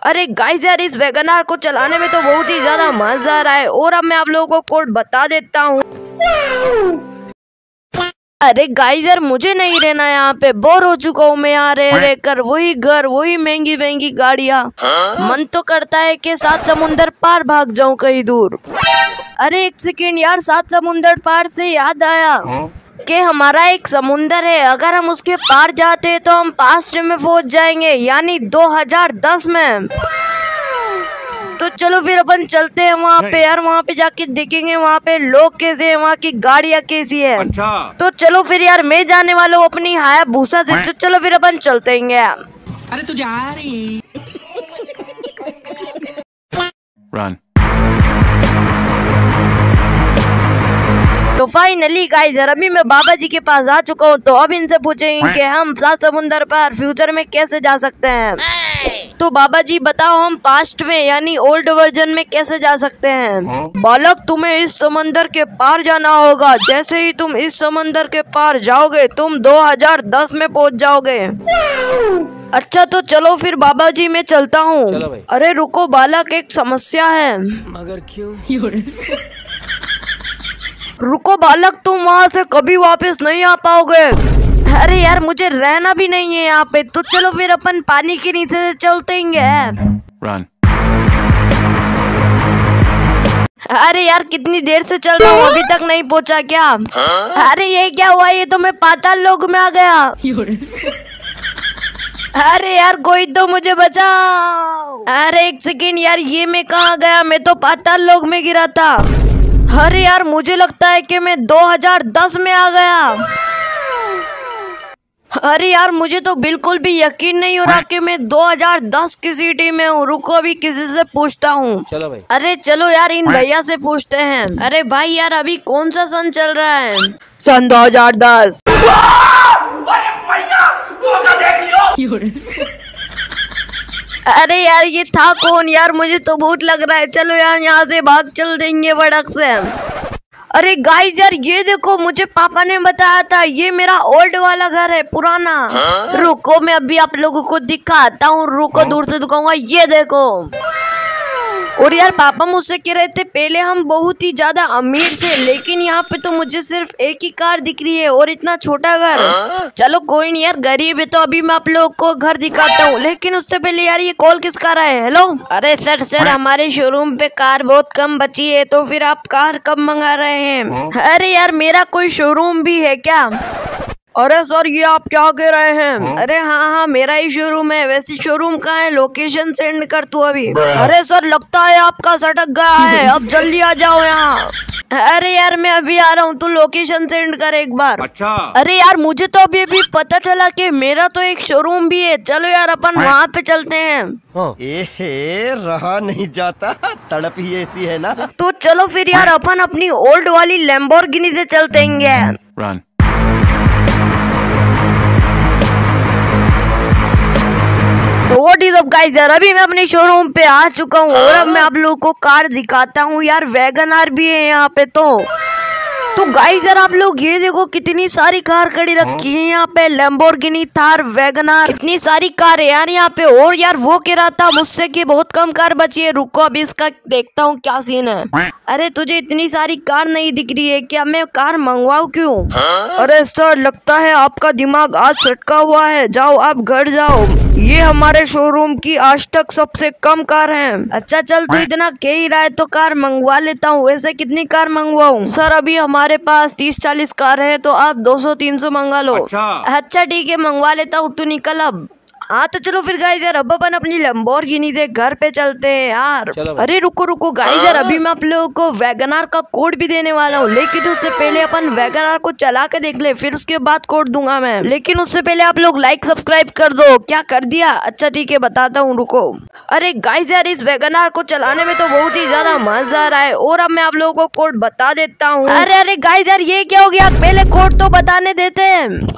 अरे गाइस यार, इस वैगनआर को चलाने में तो बहुत ही ज्यादा मजा आ रहा है। और अब मैं आप लोगों को कोड बता देता हूँ। अरे गाइस यार, मुझे नहीं रहना यहाँ पे, बोर हो चुका हूँ मैं यहाँ रहकर। वही घर, वही महंगी महंगी गाड़ियाँ। मन तो करता है कि 7 समुंदर पार भाग जाऊं कहीं दूर। अरे एक सेकेंड यार, 7 समुंदर पार से याद आया कि हमारा एक समुंदर है। अगर हम उसके पार जाते हैं तो हम पास्ट में पहुंच जाएंगे, यानी 2010 में। तो चलो फिर अपन चलते हैं वहाँ पे यार। वहाँ पे जाके देखेंगे वहाँ पे लोग कैसे हैं, वहाँ की गाड़ियाँ कैसी है। अच्छा। तो चलो फिर यार, मैं जाने वाला हूँ अपनी हायाबुसा से। तो चलो फिर अपन चलते हैं। अरे तू जा रही Run. तो फाइनली गाइस यार, अभी मैं बाबा जी के पास आ चुका हूँ। तो अब इनसे पूछेंगे कि हम 7 समुंदर पार फ्यूचर में कैसे जा सकते हैं। तो बाबा जी बताओ, हम पास्ट में यानी ओल्ड वर्जन में कैसे जा सकते हैं। बालक, तुम्हें इस समंदर के पार जाना होगा। जैसे ही तुम इस समंदर के पार जाओगे, तुम 2010 में पहुँच जाओगे। अच्छा तो चलो फिर बाबा जी, मैं चलता हूँ। अरे रुको बालक, एक समस्या है। मगर क्यों? रुको बालक, तुम वहाँ से कभी वापस नहीं आ पाओगे। अरे यार, मुझे रहना भी नहीं है यहाँ पे। तो चलो फिर अपन पानी के नीचे से चलते हैं। Run. अरे यार, कितनी देर से चल रहा हूँ, अभी तक नहीं पहुँचा क्या? अरे ये क्या हुआ, ये तो मैं पाताल लोक में आ गया। अरे यार, कोई तो मुझे बचाओ। अरे एक सेकेंड यार, ये मैं कहाँ गया? मैं तो पाताल लोक में गिरा था। अरे यार, मुझे लगता है कि मैं 2010 में आ गया। अरे यार, मुझे तो बिल्कुल भी यकीन नहीं हो रहा कि मैं 2010 की सिटी में हूँ। रुको, अभी किसी से पूछता हूँ। चलो भाई। अरे चलो यार, इन भैया से पूछते हैं। अरे भाई यार, अभी कौन सा सन चल रहा है? सन 2010। अरे यार, ये था कौन यार? मुझे तो भूत लग रहा है। चलो यार, यहाँ से भाग चल देंगे बड़क से। अरे गाइस यार, ये देखो, मुझे पापा ने बताया था ये मेरा ओल्ड वाला घर है, पुराना। रुको, मैं अभी आप लोगों को दिखाता हूँ। रुको, दूर से दिखाऊंगा। ये देखो। और यार, पापा मुझसे कह रहे थे पहले हम बहुत ही ज्यादा अमीर थे, लेकिन यहाँ पे तो मुझे सिर्फ एक ही कार दिख रही है और इतना छोटा घर। चलो कोई नहीं यार, गरीब है तो अभी मैं आप लोगों को घर दिखाता हूँ। लेकिन उससे पहले यार, ये कॉल किसका रहा है? हेलो। अरे सर, हमारे शोरूम पे कार बहुत कम बची है, तो फिर आप कार कब मंगा रहे हैं? अरे यार, मेरा कोई शोरूम भी है क्या? अरे सर, ये आप क्या कह रहे हैं? अरे हाँ, मेरा ही शोरूम है। वैसे शोरूम कहाँ है? लोकेशन सेंड कर तू अभी। अरे सर, लगता है आपका सटक गया है, अब जल्दी आ जाओ यहाँ। अरे यार, मैं अभी आ रहा हूँ, तू लोकेशन सेंड कर एक बार। अच्छा। अरे यार, मुझे तो अभी पता चला कि मेरा तो एक शोरूम भी है। चलो यार, अपन वहाँ पे चलते हैं। एहे, रहा नहीं जाता, तड़प ही ऐसी है ना। तो चलो फिर यार, अपन अपनी ओल्ड वाली लैम्बोर्गिनी से चलते हैं। Run. तो व्हाट इज अप गाइस यार, अभी मैं अपने शोरूम पे आ चुका हूँ और अब मैं आप लोगों को कार दिखाता हूँ। यार, वैगनआर भी है यहाँ पे। तो गाइस यार, आप लोग ये देखो, कितनी सारी कार खड़ी रखी है यहाँ पे। लैम्बोर्गिनी, थार, वैगनआर, कितनी सारी कार है यार यहाँ पे। और यार, वो कह रहा था मुझसे कि बहुत कम कार बची है। रुको, अभी इसका देखता हूँ क्या सीन है। अरे तुझे इतनी सारी कार नहीं दिख रही है क्या? मैं कार मंगवाऊँ क्यों? अरे सर, लगता है आपका दिमाग आज सटका हुआ है। जाओ, आप घर जाओ। ये हमारे शोरूम की आज तक सबसे कम कार है। अच्छा चल, तू इतना कह ही रहा है तो कार मंगवा लेता हूँ। वैसे कितनी कार मंगवाऊँ? सर, अभी हमारे पास 30-40 कार है, तो आप 200-300 मंगा लो। अच्छा ठीक है, मंगवा लेता हूँ, तू निकल अब। हाँ तो चलो फिर गाइस यार, अब अपन अपनी लैम्बोर्गिनी से घर पे चलते हैं यार। अरे रुको गाइस यार, अभी मैं आप लोगों को वैगनआर का कोड भी देने वाला हूँ। लेकिन उससे पहले अपन वैगनआर को चला के देख ले, फिर उसके बाद कोड दूंगा मैं। लेकिन उससे पहले आप लोग लाइक सब्सक्राइब कर दो। क्या कर दिया? अच्छा ठीक है, बताता हूँ, रुको। अरे गाइस यार, इस वैगनआर को चलाने में तो बहुत ही ज्यादा मजा आ रहा है। और अब मैं आप लोगों को कोड बता देता हूँ। अरे गाइस यार, ये क्या हो गया? पहले कोड तो बताने देते हैं।